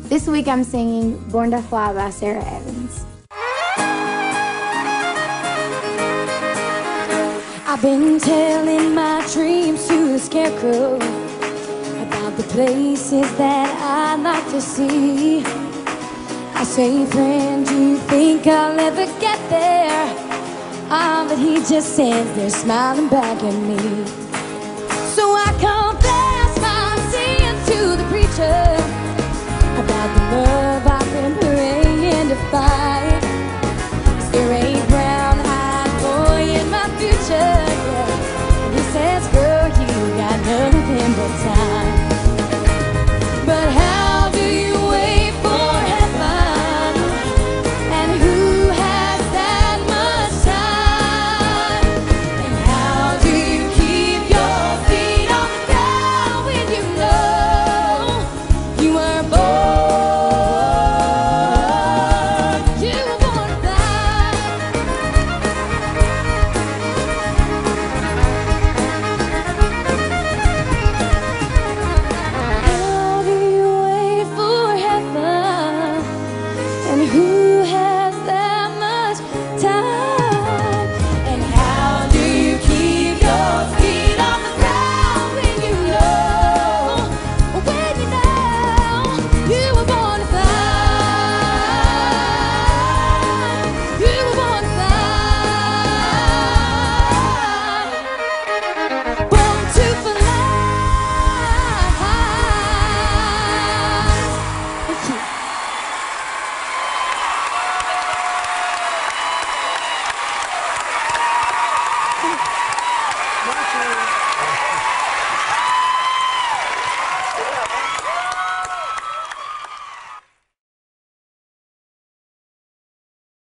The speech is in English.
This week I'm singing Born to Fly by Sarah Evans. I've been telling my dreams to the scarecrow about the places that I'd like to see. I say, friend, do you think I'll ever get there? But he just stands there smiling back at me.